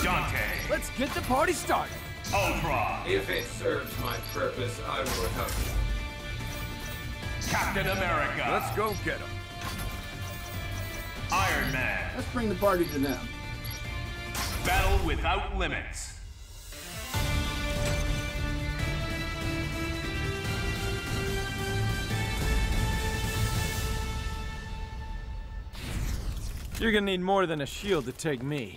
Dante. Let's get the party started. Ultron. If it serves my purpose, I will help you. Captain America. Let's go get him. Iron Man. Let's bring the party to them. Battle without limits. You're gonna need more than a shield to take me.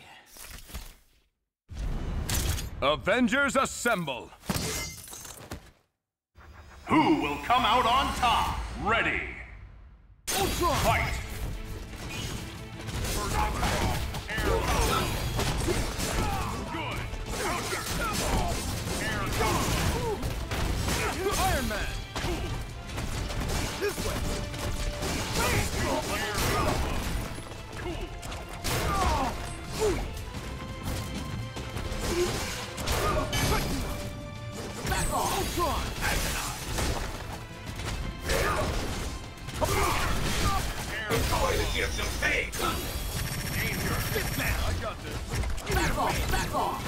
Avengers assemble! Who will come out on top? Ready. Ultron! Fight. Good. Counter. Air gun. Iron Man! This way! Air gun. Cool. Back off! Ultron! It's going to give some pain. Danger. Get down! I got this! Back off! Back off!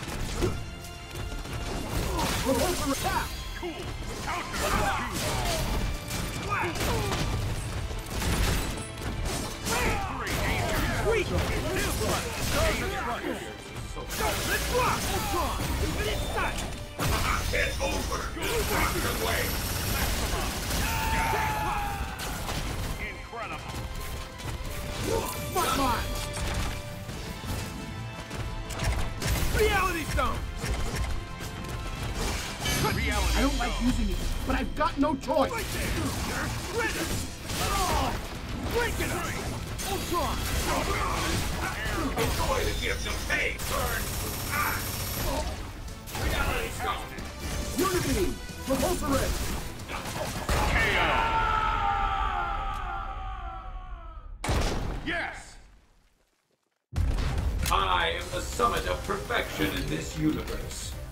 Repulsor attack! Cool. Counter. Sweet! Let's rock! Ultron! Infinite sight! It's over. Rock your way. Incredible. Frontline! Reality Stone! I don't like using it, but I've got no choice. Right there! Ready! Break it up! Ultron! It's going to give some pain. Burn. Reality stone. Unity! Repulsor ray! KO. Yes. I am the summit of perfection in this universe.